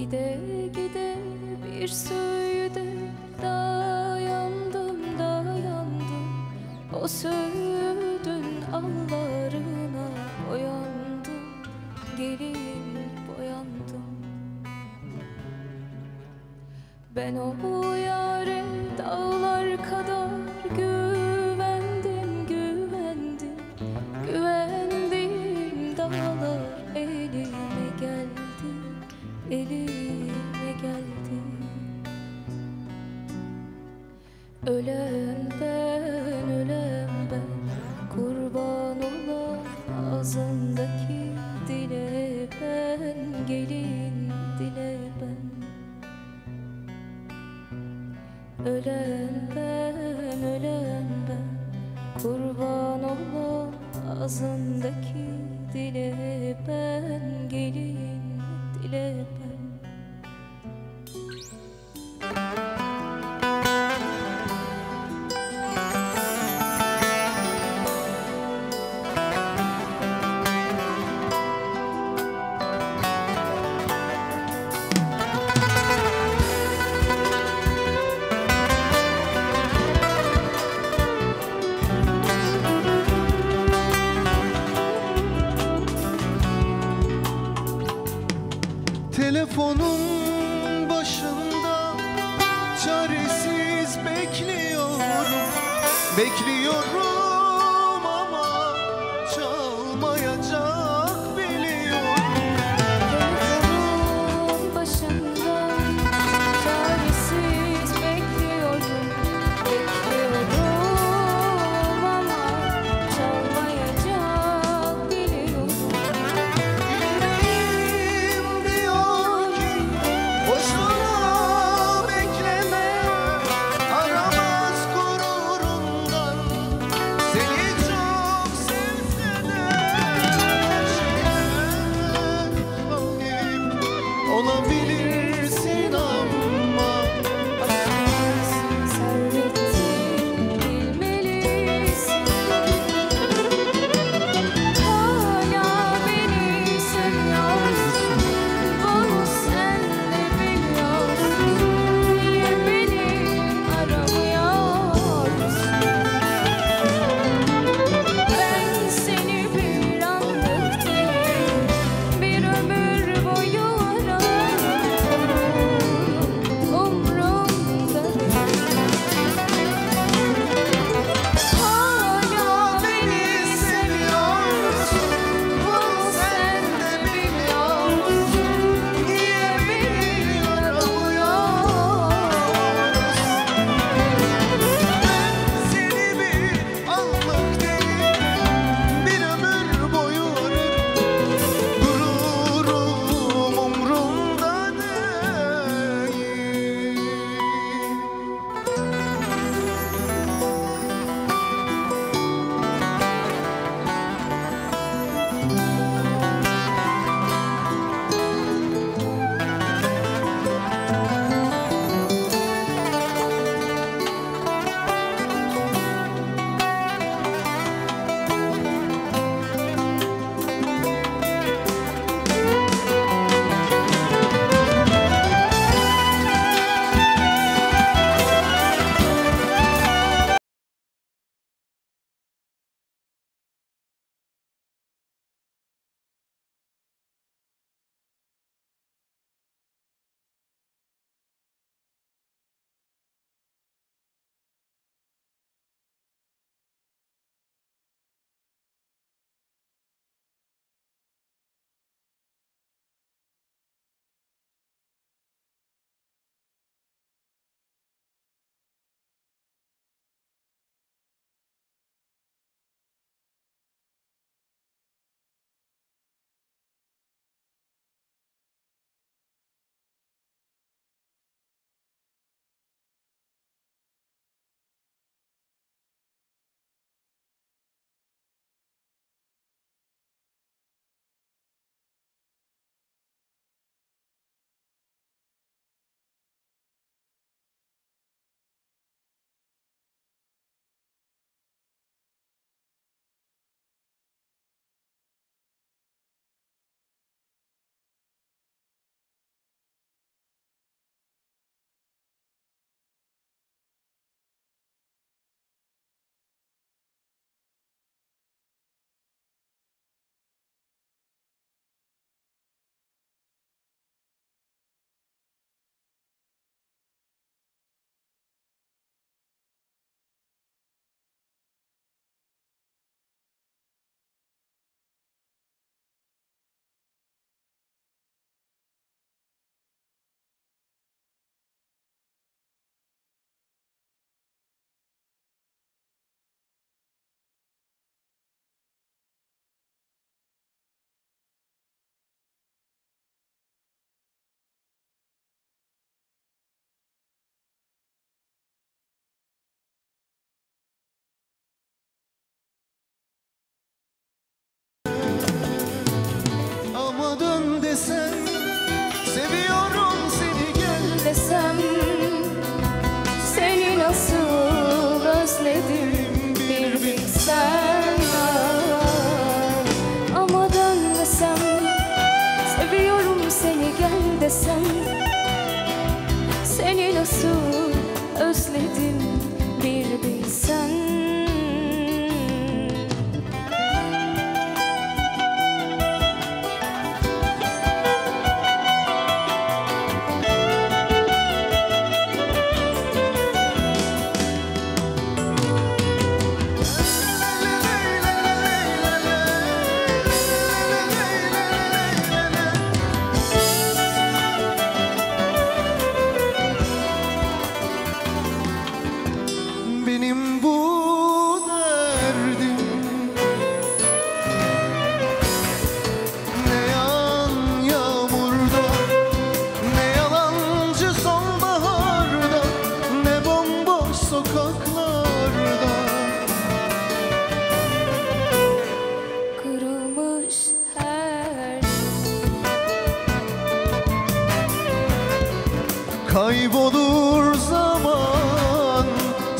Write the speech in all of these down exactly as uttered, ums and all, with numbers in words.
Gide gide bir söğüde dayandım dayandım. O söğüdün allarına boyandım, gelin boyandım. Ben o yâre dağlar kadar güvendim, güvendim. Güvendiğim dağlar elime geldi, elime geldi. Ölen ben, ölen ben, kurban olan ağzındaki dile ben, gelin dile ben. Ölen ben, ölen ben, kurban olan ağzındaki dile ben, gelin dile ben. Telefonun başında çaresiz bekliyorum, bekliyorum ama çalmayacak biliyorum. Telefonun başında çaresiz bekliyorum, bekliyorum ama çalmayacak biliyorum.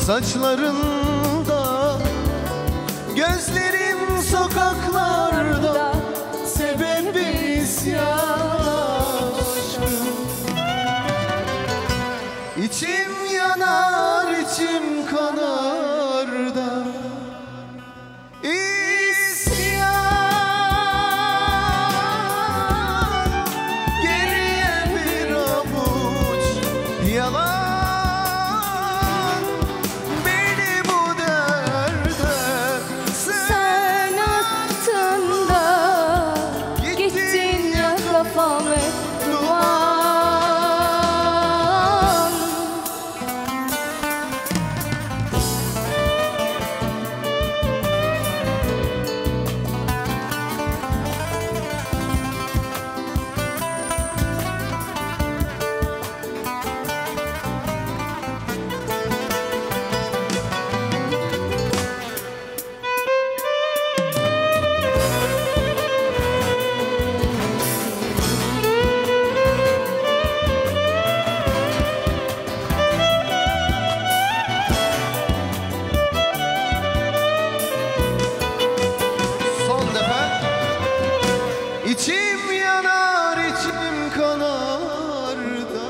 saçlarında, gözlerim sokaklarda, sebebi isyan aşkım. İçim yanar, içim kanar da isyan. Geriye bir avuç yalan, beni bu derde Sen attın da gittin ya, kafam hep duman. İçim yanar, içim kanar da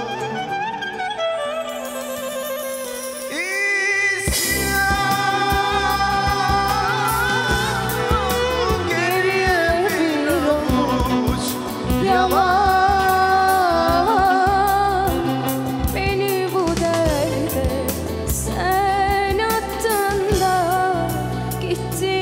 isyan. Geriye bir avuç Yalan, beni bu derde sen attın da gittin